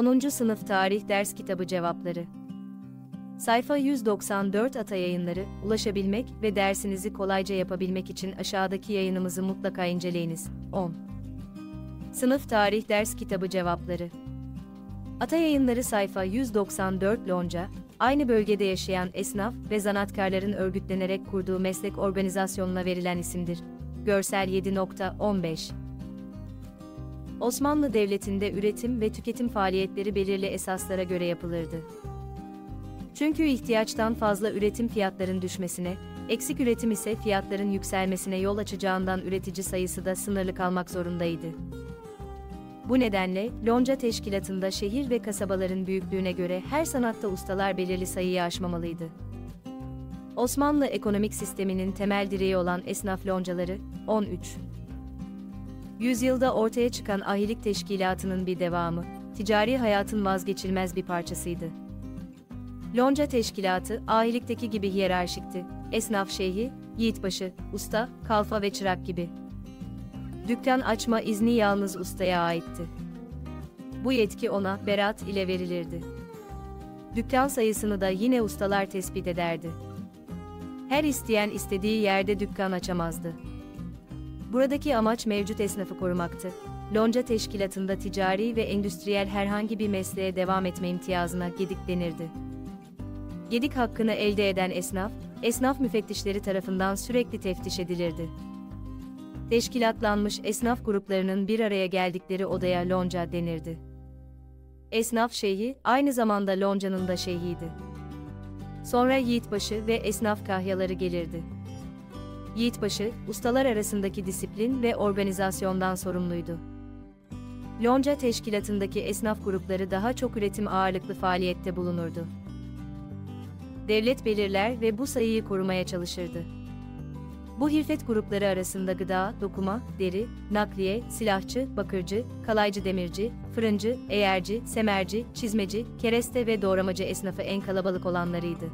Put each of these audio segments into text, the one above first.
10. Sınıf Tarih Ders Kitabı Cevapları. Sayfa 194. Ata Yayınları. Ulaşabilmek ve dersinizi kolayca yapabilmek için aşağıdaki yayınımızı mutlaka inceleyiniz. 10. Sınıf Tarih Ders Kitabı Cevapları. Ata Yayınları sayfa 194. Lonca, aynı bölgede yaşayan esnaf ve zanaatkarların örgütlenerek kurduğu meslek organizasyonuna verilen isimdir. Görsel 7.15. Osmanlı Devleti'nde üretim ve tüketim faaliyetleri belirli esaslara göre yapılırdı. Çünkü ihtiyaçtan fazla üretim fiyatların düşmesine, eksik üretim ise fiyatların yükselmesine yol açacağından üretici sayısı da sınırlı kalmak zorundaydı. Bu nedenle, lonca teşkilatında şehir ve kasabaların büyüklüğüne göre her sanatta ustalar belirli sayıyı aşmamalıydı. Osmanlı ekonomik sisteminin temel direği olan esnaf loncaları, 13. yüzyılda ortaya çıkan ahilik teşkilatının bir devamı, ticari hayatın vazgeçilmez bir parçasıydı. Lonca teşkilatı, ahilikteki gibi hiyerarşikti, esnaf şeyhi, yiğitbaşı, usta, kalfa ve çırak gibi. Dükkan açma izni yalnız ustaya aitti. Bu yetki ona, berat ile verilirdi. Dükkan sayısını da yine ustalar tespit ederdi. Her isteyen istediği yerde dükkan açamazdı. Buradaki amaç mevcut esnafı korumaktı. Lonca teşkilatında ticari ve endüstriyel herhangi bir mesleğe devam etme imtiyazına gedik denirdi. Gedik hakkını elde eden esnaf müfettişleri tarafından sürekli teftiş edilirdi. Teşkilatlanmış esnaf gruplarının bir araya geldikleri odaya lonca denirdi. Esnaf şeyhi, aynı zamanda loncanın da şeyhiydi. Sonra yiğitbaşı ve esnaf kahyaları gelirdi. Yiğitbaşı, ustalar arasındaki disiplin ve organizasyondan sorumluydu. Lonca teşkilatındaki esnaf grupları daha çok üretim ağırlıklı faaliyette bulunurdu. Devlet belirler ve bu sayıyı korumaya çalışırdı. Bu hilfet grupları arasında gıda, dokuma, deri, nakliye, silahçı, bakırcı, kalaycı demirci, fırıncı, eğerci, semerci, çizmeci, kereste ve doğramacı esnafı en kalabalık olanlarıydı.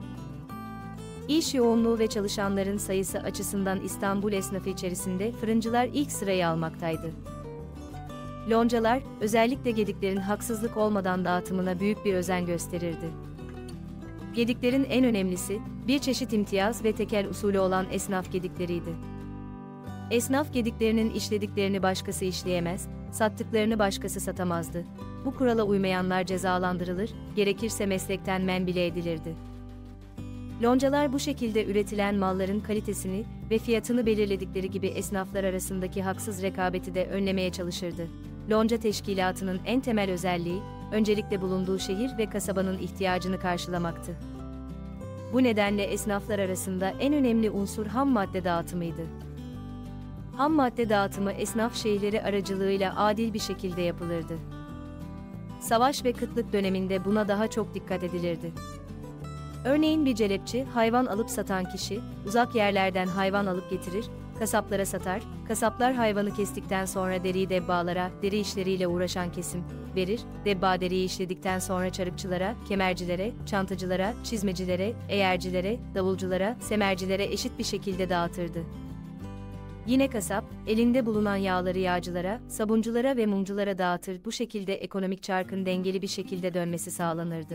İş yoğunluğu ve çalışanların sayısı açısından İstanbul esnafı içerisinde fırıncılar ilk sırayı almaktaydı. Loncalar, özellikle gediklerin haksızlık olmadan dağıtımına büyük bir özen gösterirdi. Gediklerin en önemlisi, bir çeşit imtiyaz ve tekel usulü olan esnaf gedikleriydi. Esnaf gediklerinin işlediklerini başkası işleyemez, sattıklarını başkası satamazdı. Bu kurala uymayanlar cezalandırılır, gerekirse meslekten men bile edilirdi. Loncalar bu şekilde üretilen malların kalitesini ve fiyatını belirledikleri gibi esnaflar arasındaki haksız rekabeti de önlemeye çalışırdı. Lonca teşkilatının en temel özelliği, öncelikle bulunduğu şehir ve kasabanın ihtiyacını karşılamaktı. Bu nedenle esnaflar arasında en önemli unsur ham madde dağıtımıydı. Ham madde dağıtımı esnaf şeyhleri aracılığıyla adil bir şekilde yapılırdı. Savaş ve kıtlık döneminde buna daha çok dikkat edilirdi. Örneğin bir celepçi, hayvan alıp satan kişi, uzak yerlerden hayvan alıp getirir, kasaplara satar, kasaplar hayvanı kestikten sonra deriyi debbaalara, deri işleriyle uğraşan kesim verir, debbaa deriyi işledikten sonra çarıkçılara, kemercilere, çantacılara, çizmecilere, eğercilere, davulculara, semercilere eşit bir şekilde dağıtırdı. Yine kasap, elinde bulunan yağları yağcılara, sabunculara ve mumculara dağıtır, bu şekilde ekonomik çarkın dengeli bir şekilde dönmesi sağlanırdı.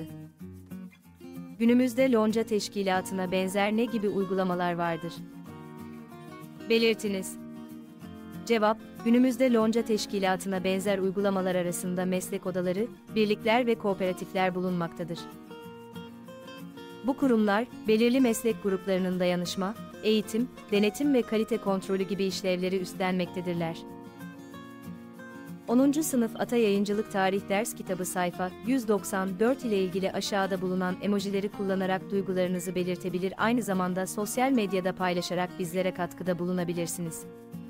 Günümüzde lonca teşkilatına benzer ne gibi uygulamalar vardır? Belirtiniz. Cevap, günümüzde lonca teşkilatına benzer uygulamalar arasında meslek odaları, birlikler ve kooperatifler bulunmaktadır. Bu kurumlar, belirli meslek gruplarının dayanışma, eğitim, denetim ve kalite kontrolü gibi işlevleri üstlenmektedirler. 10. Sınıf Ata Yayıncılık Tarih Ders Kitabı sayfa 194 ile ilgili aşağıda bulunan emojileri kullanarak duygularınızı belirtebilir, aynı zamanda sosyal medyada paylaşarak bizlere katkıda bulunabilirsiniz.